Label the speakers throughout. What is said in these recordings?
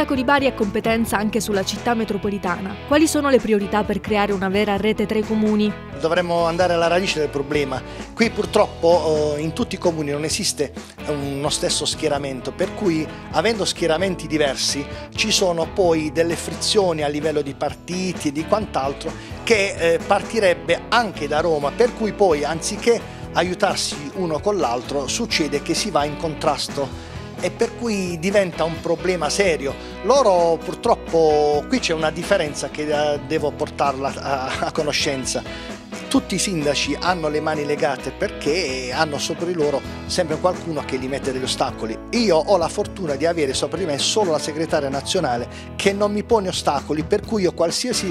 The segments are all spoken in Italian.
Speaker 1: sindaco di Bari ha competenza anche sulla città metropolitana. Quali sono le priorità per creare una vera rete tra i comuni?
Speaker 2: Dovremmo andare alla radice del problema. Qui purtroppo in tutti i comuni non esiste uno stesso schieramento, per cui avendo schieramenti diversi ci sono poi delle frizioni a livello di partiti e di quant'altro che partirebbe anche da Roma, per cui poi anziché aiutarsi uno con l'altro succede che si va in contrasto e per cui diventa un problema serio. Loro purtroppo, qui c'è una differenza che devo portarla a conoscenza. Tutti i sindaci hanno le mani legate perché hanno sopra di loro sempre qualcuno che gli mette degli ostacoli. Io ho la fortuna di avere sopra di me solo la segretaria nazionale che non mi pone ostacoli, per cui io qualsiasi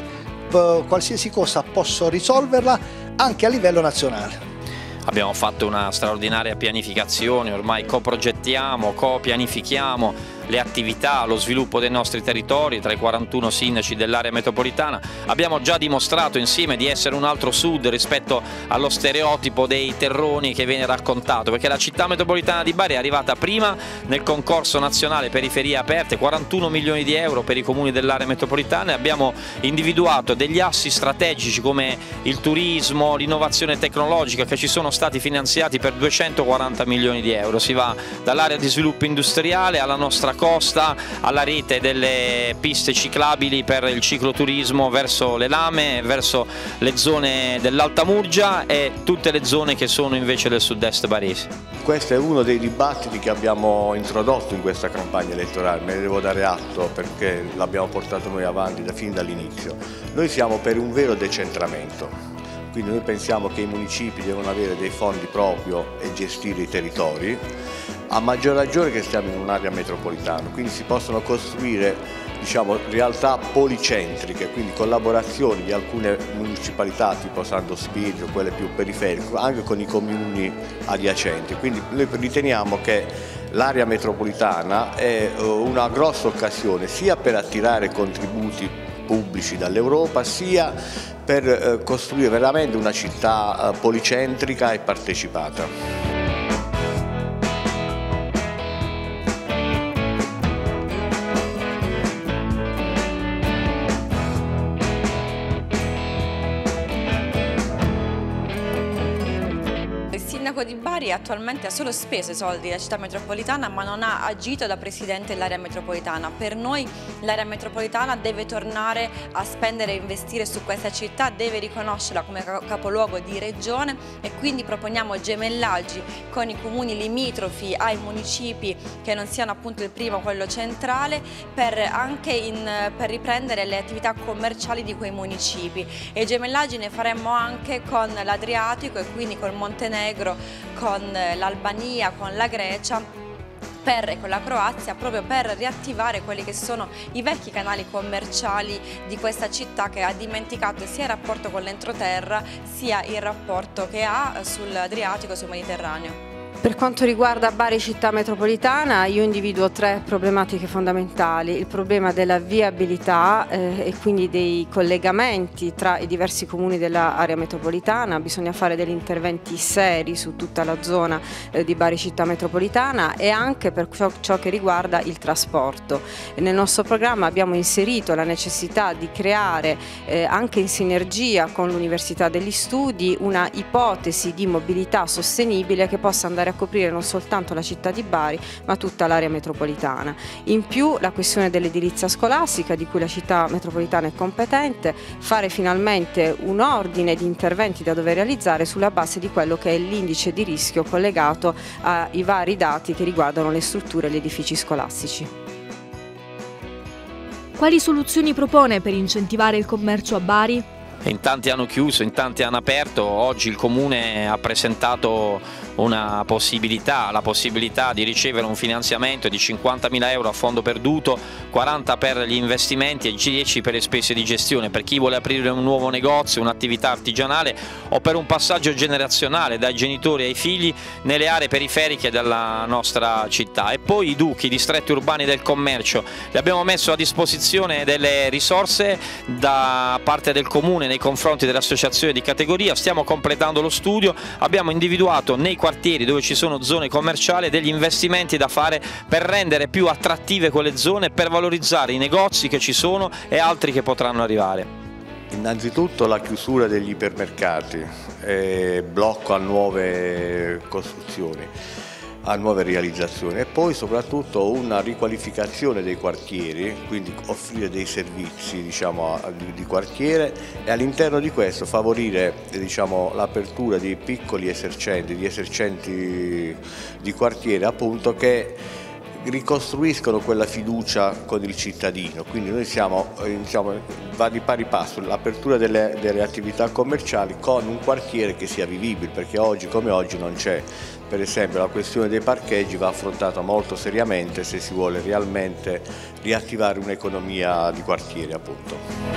Speaker 2: cosa posso risolverla anche a livello nazionale.
Speaker 3: Abbiamo fatto una straordinaria pianificazione, ormai coprogettiamo, copianifichiamo le attività, lo sviluppo dei nostri territori tra i 41 sindaci dell'area metropolitana. Abbiamo già dimostrato insieme di essere un altro sud rispetto allo stereotipo dei terroni che viene raccontato, perché la città metropolitana di Bari è arrivata prima nel concorso nazionale periferie aperte, 41 milioni di euro per i comuni dell'area metropolitana, e abbiamo individuato degli assi strategici come il turismo, l'innovazione tecnologica, che ci sono stati finanziati per 240 milioni di euro. Si va dall'area di sviluppo industriale alla nostra costa, alla rete delle piste ciclabili per il cicloturismo verso le Lame, verso le zone dell'Alta Murgia e tutte le zone che sono invece del sud-est barese.
Speaker 4: Questo è uno dei dibattiti che abbiamo introdotto in questa campagna elettorale, me ne devo dare atto perché l'abbiamo portato noi avanti fin dall'inizio. Noi siamo per un vero decentramento. Quindi noi pensiamo che i municipi devono avere dei fondi proprio e gestire i territori, a maggior ragione che stiamo in un'area metropolitana, quindi si possono costruire realtà policentriche, quindi collaborazioni di alcune municipalità tipo Santo Spirito, quelle più periferiche, anche con i comuni adiacenti. Quindi noi riteniamo che l'area metropolitana è una grossa occasione sia per attirare contributi pubblici dall'Europa, sia per costruire veramente una città policentrica e partecipata.
Speaker 5: Il sindaco di Bari attualmente ha solo speso i soldi della città metropolitana, ma non ha agito da presidente dell'area metropolitana. Per noi l'area metropolitana deve tornare a spendere e investire su questa città, deve riconoscerla come capoluogo di regione e quindi proponiamo gemellaggi con i comuni limitrofi ai municipi che non siano appunto il primo, quello centrale, per riprendere le attività commerciali di quei municipi. E gemellaggi ne faremmo anche con l'Adriatico e quindi col Montenegro, con l'Albania, con la Grecia e con la Croazia, proprio per riattivare quelli che sono i vecchi canali commerciali di questa città che ha dimenticato sia il rapporto con l'entroterra sia il rapporto che ha sull'Adriatico e sul Mediterraneo.
Speaker 6: Per quanto riguarda Bari città metropolitana, io individuo tre problematiche fondamentali: il problema della viabilità e quindi dei collegamenti tra i diversi comuni dell'area metropolitana. Bisogna fare degli interventi seri su tutta la zona di Bari città metropolitana e anche per ciò che riguarda il trasporto. Nel nostro programma abbiamo inserito la necessità di creare anche in sinergia con l'Università degli Studi una ipotesi di mobilità sostenibile che possa andare a coprire non soltanto la città di Bari ma tutta l'area metropolitana. In più la questione dell'edilizia scolastica, di cui la città metropolitana è competente, fare finalmente un ordine di interventi da dover realizzare sulla base di quello che è l'indice di rischio collegato ai vari dati che riguardano le strutture e gli edifici scolastici.
Speaker 1: Quali soluzioni propone per incentivare il commercio a Bari?
Speaker 3: In tanti hanno chiuso, in tanti hanno aperto. Oggi il Comune ha presentato la possibilità di ricevere un finanziamento di 50.000 euro a fondo perduto, 40 per gli investimenti e 10 per le spese di gestione, per chi vuole aprire un nuovo negozio, un'attività artigianale o per un passaggio generazionale dai genitori ai figli nelle aree periferiche della nostra città. E poi i DUC, i distretti urbani del commercio, li abbiamo messo a disposizione delle risorse da parte del Comune nei confronti delle associazioni di categoria, stiamo completando lo studio, abbiamo individuato nei quartieri dove ci sono zone commerciali degli investimenti da fare per rendere più attrattive quelle zone, per valorizzare i negozi che ci sono e altri che potranno arrivare.
Speaker 4: Innanzitutto la chiusura degli ipermercati, blocco a nuove costruzioni, a nuove realizzazioni, e poi soprattutto una riqualificazione dei quartieri, quindi offrire dei servizi, diciamo, di quartiere, e all'interno di questo favorire, diciamo, l'apertura di piccoli esercenti, di esercenti di quartiere, appunto, che ricostruiscono quella fiducia con il cittadino. Quindi noi va di pari passo l'apertura delle attività commerciali con un quartiere che sia vivibile, perché oggi come oggi non c'è. Per esempio la questione dei parcheggi va affrontata molto seriamente se si vuole realmente riattivare un'economia di quartiere, appunto.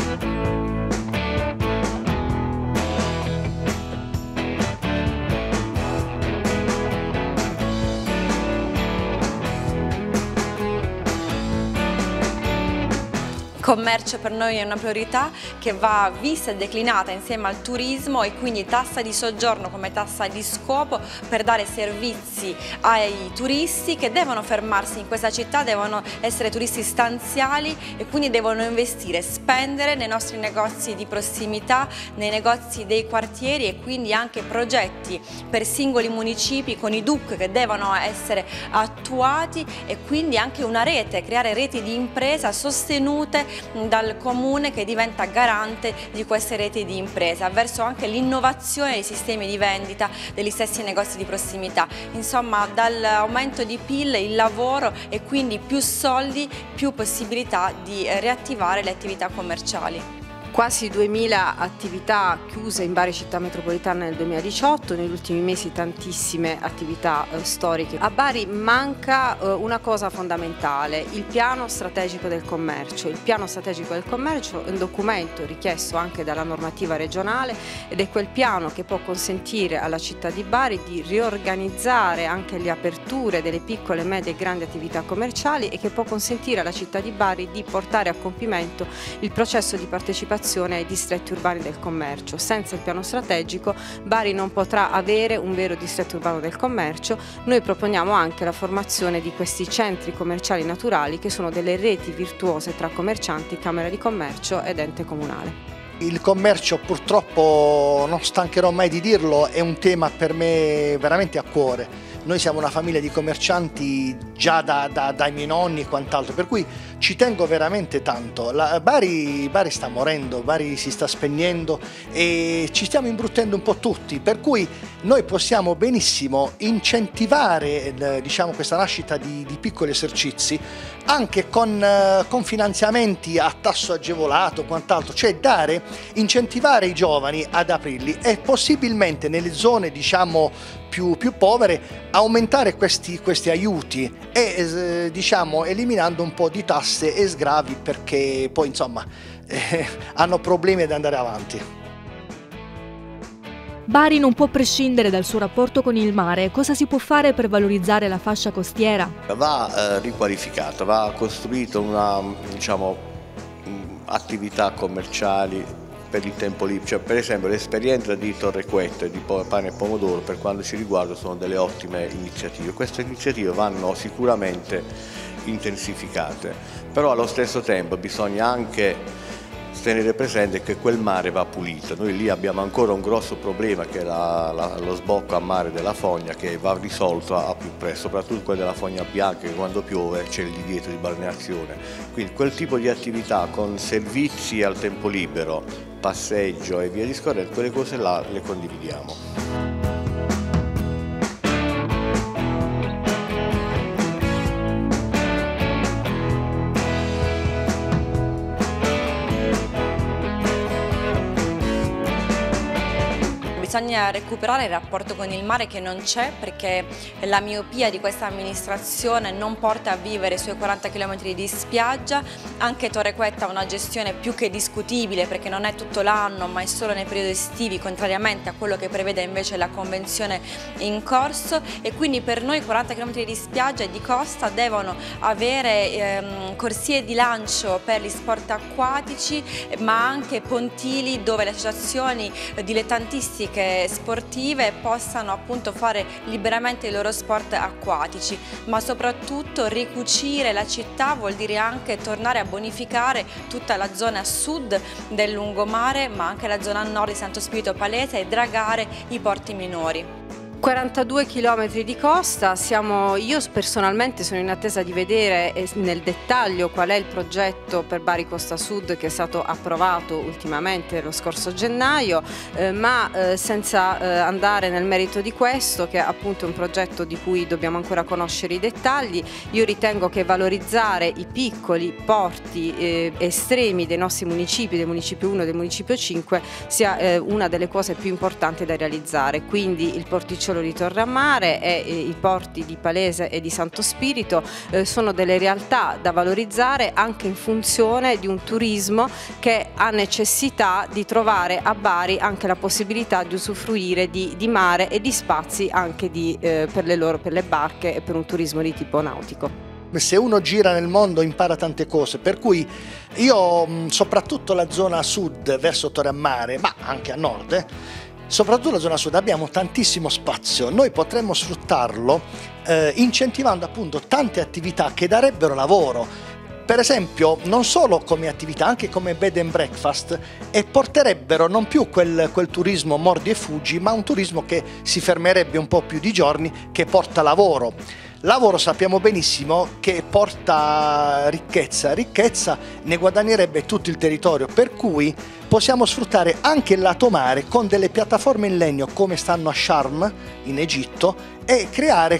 Speaker 5: Il commercio per noi è una priorità che va vista e declinata insieme al turismo, e quindi tassa di soggiorno come tassa di scopo per dare servizi ai turisti che devono fermarsi in questa città, devono essere turisti stanziali e quindi devono investire, spendere nei nostri negozi di prossimità, nei negozi dei quartieri, e quindi anche progetti per singoli municipi con i DUC che devono essere attuati, e quindi anche una rete, creare reti di impresa sostenute dal comune che diventa garante di queste reti di impresa, verso anche l'innovazione dei sistemi di vendita degli stessi negozi di prossimità. Insomma, dall'aumento di PIL, il lavoro, e quindi più soldi, più possibilità di riattivare le attività commerciali.
Speaker 6: Quasi 2000 attività chiuse in Bari città metropolitana nel 2018, negli ultimi mesi tantissime attività storiche. A Bari manca una cosa fondamentale, il piano strategico del commercio. Il piano strategico del commercio è un documento richiesto anche dalla normativa regionale, ed è quel piano che può consentire alla città di Bari di riorganizzare anche le aperture delle piccole, medie e grandi attività commerciali, e che può consentire alla città di Bari di portare a compimento il processo di partecipazione ai distretti urbani del commercio. Senza il piano strategico Bari non potrà avere un vero distretto urbano del commercio. Noi proponiamo anche la formazione di questi centri commerciali naturali, che sono delle reti virtuose tra commercianti, Camera di Commercio ed ente comunale.
Speaker 2: Il commercio, purtroppo, non stancherò mai di dirlo, è un tema per me veramente a cuore. Noi siamo una famiglia di commercianti già dai miei nonni e quant'altro, per cui ci tengo veramente tanto. Bari sta morendo, Bari si sta spegnendo e ci stiamo imbruttendo un po' tutti, per cui noi possiamo benissimo incentivare, diciamo, questa nascita di piccoli esercizi anche con finanziamenti a tasso agevolato, quant'altro, cioè incentivare i giovani ad aprirli, e possibilmente nelle zone, diciamo, più povere aumentare questi aiuti, e diciamo eliminando un po' di tasse e sgravi, perché poi insomma hanno problemi ad andare avanti.
Speaker 1: Bari non può prescindere dal suo rapporto con il mare. Cosa si può fare per valorizzare la fascia costiera?
Speaker 4: Va riqualificata, va costruita una, diciamo, attività commerciali per il tempo libero. Cioè, per esempio, l'esperienza di Torrequette, di Pane e Pomodoro, per quanto ci riguarda, sono delle ottime iniziative. Queste iniziative vanno sicuramente intensificate, però allo stesso tempo bisogna anche tenere presente che quel mare va pulito. Noi lì abbiamo ancora un grosso problema, che è lo sbocco a mare della fogna, che va risolto a più presto, soprattutto quello della fogna bianca, che quando piove c'è il divieto di balneazione. Quindi quel tipo di attività con servizi al tempo libero, passeggio e via discorrendo, quelle cose là le condividiamo.
Speaker 5: bisogna recuperare il rapporto con il mare che non c'è, perché la miopia di questa amministrazione non porta a vivere i suoi 40 km di spiaggia. Anche Torrequetta ha una gestione più che discutibile, perché non è tutto l'anno ma è solo nei periodi estivi, contrariamente a quello che prevede invece la convenzione in corso, e quindi per noi 40 km di spiaggia e di costa devono avere corsie di lancio per gli sport acquatici, ma anche pontili dove le associazioni dilettantistiche sportive possano appunto fare liberamente i loro sport acquatici, ma soprattutto ricucire la città vuol dire anche tornare a bonificare tutta la zona a sud del lungomare, ma anche la zona a nord di Santo Spirito Palese, e dragare i porti minori.
Speaker 6: 42 km di costa, io personalmente sono in attesa di vedere nel dettaglio qual è il progetto per Bari Costa Sud che è stato approvato ultimamente lo scorso gennaio, ma senza andare nel merito di questo, che è appunto un progetto di cui dobbiamo ancora conoscere i dettagli, io ritengo che valorizzare i piccoli porti estremi dei nostri municipi, del municipio 1 e del municipio 5, sia una delle cose più importanti da realizzare. Quindi il porticciolo di Torreammare e i porti di Palese e di Santo Spirito sono delle realtà da valorizzare anche in funzione di un turismo che ha necessità di trovare a Bari anche la possibilità di usufruire di mare e di spazi anche per le barche e per un turismo di tipo nautico.
Speaker 2: Se uno gira nel mondo impara tante cose, per cui io soprattutto la zona sud verso Torreammare, ma anche a nord, soprattutto la zona sud abbiamo tantissimo spazio, noi potremmo sfruttarlo incentivando appunto tante attività che darebbero lavoro, per esempio non solo come attività, anche come bed and breakfast, e porterebbero non più quel turismo mordi e fuggi, ma un turismo che si fermerebbe un po' più di giorni, che porta lavoro. Lavoro sappiamo benissimo che porta ricchezza ne guadagnerebbe tutto il territorio, per cui possiamo sfruttare anche il lato mare con delle piattaforme in legno come stanno a Sharm in Egitto, e creare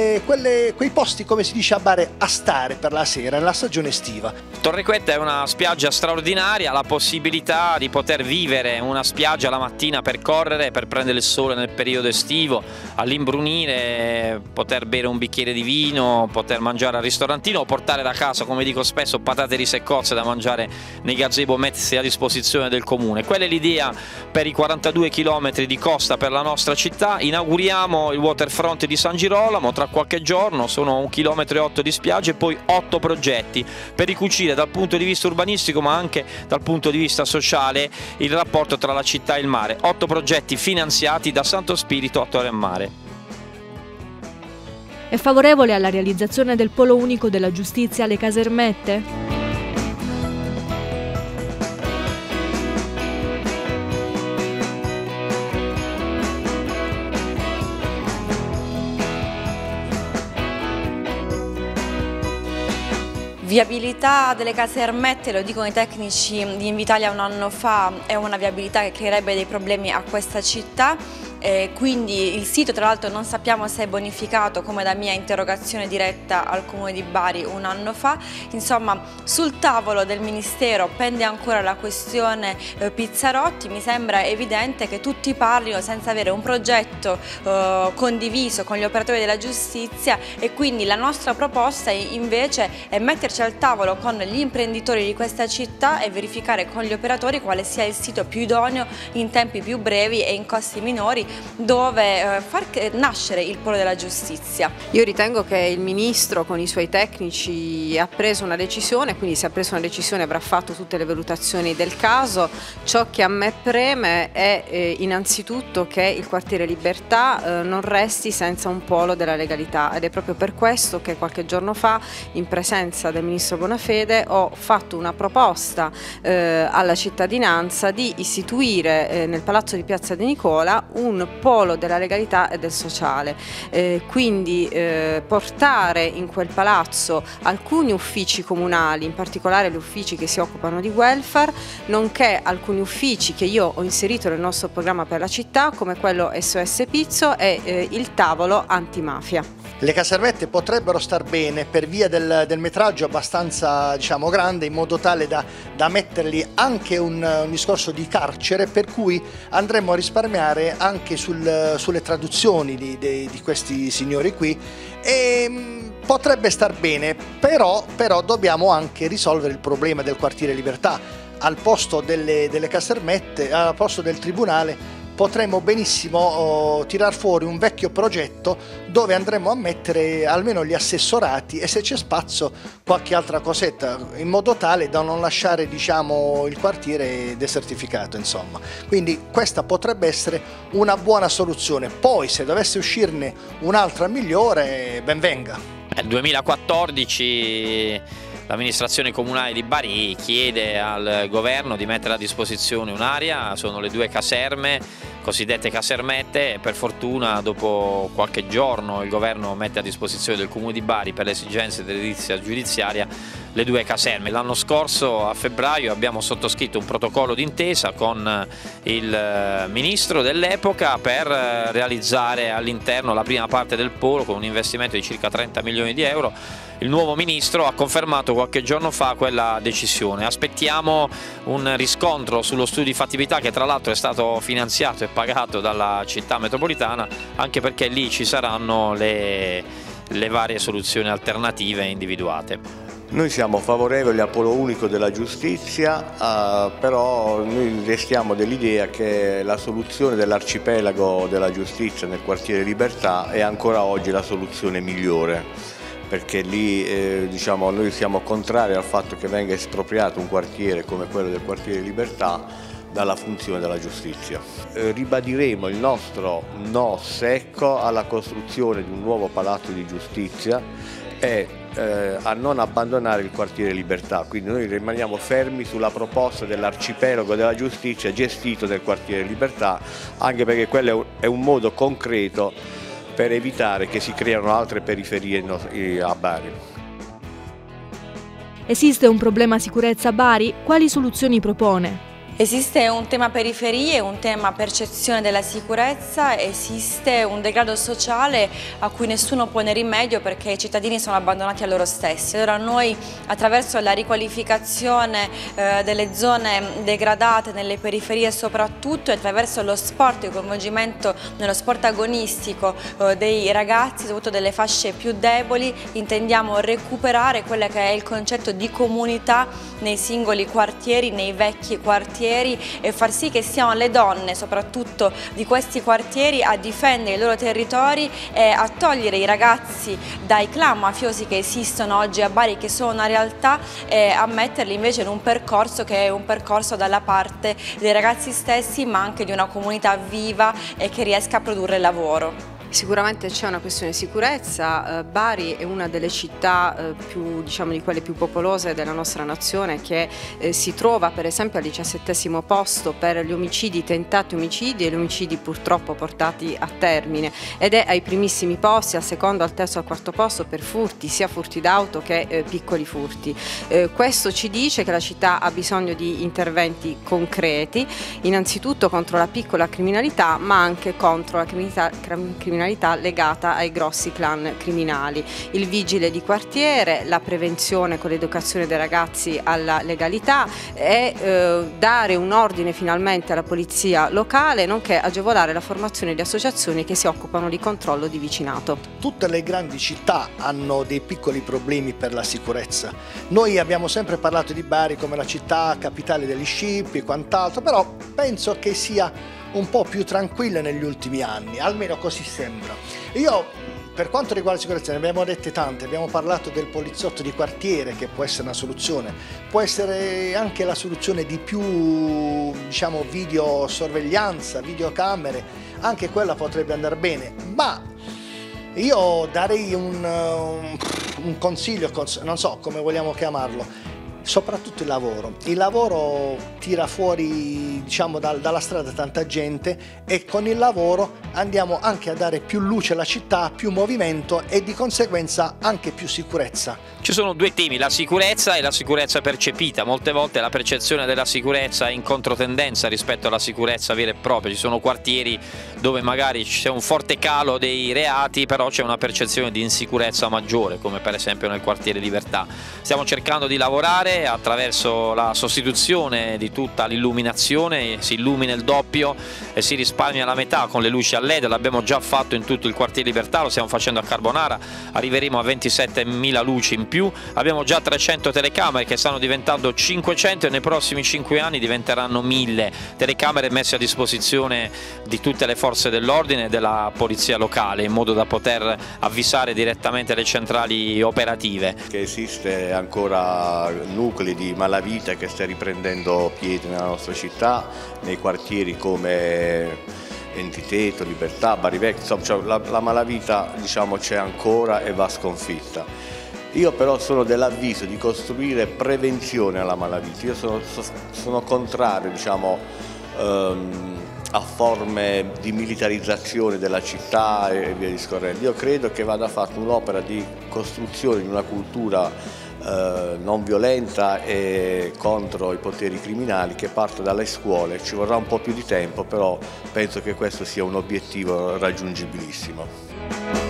Speaker 2: quei posti, come si dice a Bari, a stare per la sera nella stagione estiva.
Speaker 3: Torrequetta è una spiaggia straordinaria, la possibilità di poter vivere una spiaggia la mattina per correre, per prendere il sole nel periodo estivo, all'imbrunire, poter bere un bicchiere di vino, poter mangiare al ristorantino o portare da casa, come dico spesso, patate, riso e cozze da mangiare nei gazebo messi a disposizione del comune. Quella è l'idea per i 42 km di costa per la nostra città. Inauguriamo il waterfront di San Girolamo tra qualche giorno, sono 1,8 km di spiagge e poi 8 progetti per ricucire dal punto di vista urbanistico ma anche dal punto di vista sociale il rapporto tra la città e il mare. 8 progetti finanziati da Santo Spirito a Torreammare.
Speaker 1: È favorevole alla realizzazione del polo unico della giustizia alle Casermette?
Speaker 5: Viabilità delle Casermette, lo dicono i tecnici di Invitalia un anno fa, è una viabilità che creerebbe dei problemi a questa città. Quindi il sito, tra l'altro, non sappiamo se è bonificato, come da mia interrogazione diretta al Comune di Bari un anno fa. Insomma, sul tavolo del Ministero pende ancora la questione Pizzarotti. Mi sembra evidente che tutti parlino senza avere un progetto condiviso con gli operatori della giustizia, e quindi la nostra proposta invece è metterci al tavolo con gli imprenditori di questa città e verificare con gli operatori quale sia il sito più idoneo in tempi più brevi e in costi minori, dove far nascere il polo della giustizia.
Speaker 6: Io ritengo che il Ministro con i suoi tecnici ha preso una decisione, quindi se ha preso una decisione avrà fatto tutte le valutazioni del caso. Ciò che a me preme è innanzitutto che il quartiere Libertà non resti senza un polo della legalità, ed è proprio per questo che qualche giorno fa, in presenza del Ministro Bonafede, ho fatto una proposta alla cittadinanza di istituire nel Palazzo di Piazza De Nicola un un polo della legalità e del sociale. Quindi portare in quel palazzo alcuni uffici comunali, in particolare gli uffici che si occupano di welfare, nonché alcuni uffici che io ho inserito nel nostro programma per la città, come quello SOS Pizzo e il tavolo antimafia.
Speaker 2: Le casermette potrebbero star bene per via del metraggio abbastanza, diciamo, grande, in modo tale da metterli anche un discorso di carcere, per cui andremo a risparmiare anche sulle traduzioni di questi signori qui, e potrebbe star bene, però dobbiamo anche risolvere il problema del quartiere Libertà. Al posto delle casermette, al posto del tribunale, potremmo benissimo tirar fuori un vecchio progetto dove andremo a mettere almeno gli assessorati e, se c'è spazio, qualche altra cosetta, in modo tale da non lasciare, diciamo, il quartiere desertificato, insomma. Quindi questa potrebbe essere una buona soluzione. Poi, se dovesse uscirne un'altra migliore, ben venga.
Speaker 3: Nel 2014 l'amministrazione comunale di Bari chiede al governo di mettere a disposizione un'area, sono le 2 caserme, cosiddette casermette, e per fortuna dopo qualche giorno il governo mette a disposizione del Comune di Bari, per le esigenze dell'edilizia giudiziaria, le 2 caserme. L'anno scorso, a febbraio, abbiamo sottoscritto un protocollo d'intesa con il ministro dell'epoca per realizzare all'interno la prima parte del polo con un investimento di circa 30 milioni di euro. Il nuovo ministro ha confermato qualche giorno fa quella decisione. Aspettiamo un riscontro sullo studio di fattibilità, che tra l'altro è stato finanziato e pagato dalla città metropolitana, anche perché lì ci saranno le varie soluzioni alternative individuate.
Speaker 4: Noi siamo favorevoli al polo unico della giustizia, però noi restiamo dell'idea che la soluzione dell'arcipelago della giustizia nel quartiere Libertà è ancora oggi la soluzione migliore, perché lì diciamo, noi siamo contrari al fatto che venga espropriato un quartiere come quello del quartiere Libertà dalla funzione della giustizia. Ribadiremo il nostro no secco alla costruzione di un nuovo palazzo di giustizia e a non abbandonare il quartiere Libertà, quindi noi rimaniamo fermi sulla proposta dell'arcipelago della giustizia gestito nel quartiere Libertà, anche perché quello è un modo concreto per evitare che si creino altre periferie a Bari.
Speaker 1: Esiste un problema sicurezza a Bari? Quali soluzioni propone?
Speaker 5: Esiste un tema periferie, un tema percezione della sicurezza, esiste un degrado sociale a cui nessuno pone rimedio perché i cittadini sono abbandonati a loro stessi. Allora noi, attraverso la riqualificazione delle zone degradate nelle periferie soprattutto, e attraverso lo sport, il coinvolgimento nello sport agonistico dei ragazzi, soprattutto delle fasce più deboli, intendiamo recuperare quello che è il concetto di comunità nei singoli quartieri, nei vecchi quartieri, e far sì che siano le donne soprattutto di questi quartieri a difendere i loro territori e a togliere i ragazzi dai clan mafiosi che esistono oggi a Bari, che sono una realtà, e a metterli invece in un percorso che è un percorso dalla parte dei ragazzi stessi, ma anche di una comunità viva e che riesca a produrre lavoro.
Speaker 6: Sicuramente c'è una questione di sicurezza. Bari è una delle città più, diciamo, di quelle più popolose della nostra nazione, che si trova per esempio al 17° posto per gli omicidi, tentati omicidi e gli omicidi purtroppo portati a termine, ed è ai primissimi posti, al secondo, al terzo, al quarto posto per furti, sia furti d'auto che piccoli furti. Questo ci dice che la città ha bisogno di interventi concreti, innanzitutto contro la piccola criminalità, ma anche contro la criminalità legata ai grossi clan criminali. Il vigile di quartiere, la prevenzione con l'educazione dei ragazzi alla legalità e dare un ordine finalmente alla polizia locale, nonché agevolare la formazione di associazioni che si occupano di controllo di vicinato.
Speaker 2: Tutte le grandi città hanno dei piccoli problemi per la sicurezza. Noi abbiamo sempre parlato di Bari come la città capitale degli scippi e quant'altro, però penso che sia un po' più tranquilla negli ultimi anni, almeno così sembra. Io, per quanto riguarda la sicurezza, ne abbiamo dette tante, abbiamo parlato del poliziotto di quartiere, che può essere una soluzione, può essere anche la soluzione di più, diciamo, videosorveglianza, videocamere, anche quella potrebbe andare bene, ma io darei un consiglio, non so come vogliamo chiamarlo. Soprattutto il lavoro. Il lavoro tira fuori, diciamo, dalla strada tanta gente, e con il lavoro andiamo anche a dare più luce alla città, più movimento e di conseguenza anche più sicurezza.
Speaker 3: Ci sono due temi, la sicurezza e la sicurezza percepita. Molte volte la percezione della sicurezza è in controtendenza rispetto alla sicurezza vera e propria. Ci sono quartieri dove magari c'è un forte calo dei reati, però c'è una percezione di insicurezza maggiore, come per esempio nel quartiere Libertà. Stiamo cercando di lavorare attraverso la sostituzione di tutta l'illuminazione, si illumina il doppio e si risparmia la metà con le luci a LED. L'abbiamo già fatto in tutto il quartiere Libertà, lo stiamo facendo a Carbonara, arriveremo a 27.000 luci in più. Abbiamo già 300 telecamere che stanno diventando 500 e nei prossimi 5 anni diventeranno 1000 telecamere messe a disposizione di tutte le forze dell'ordine e della polizia locale, in modo da poter avvisare direttamente le centrali operative.
Speaker 4: Che esiste ancora nuclei di malavita che sta riprendendo piede nella nostra città, nei quartieri come Entiteto, Libertà, Bari Vecchio, insomma, la malavita, diciamo, c'è ancora e va sconfitta. Io però sono dell'avviso di costruire prevenzione alla malavita. Io sono contrario, diciamo, a forme di militarizzazione della città e via discorrendo. Io credo che vada fatta un'opera di costruzione di una cultura non violenta e contro i poteri criminali, che parte dalle scuole. Ci vorrà un po' più di tempo, però penso che questo sia un obiettivo raggiungibilissimo.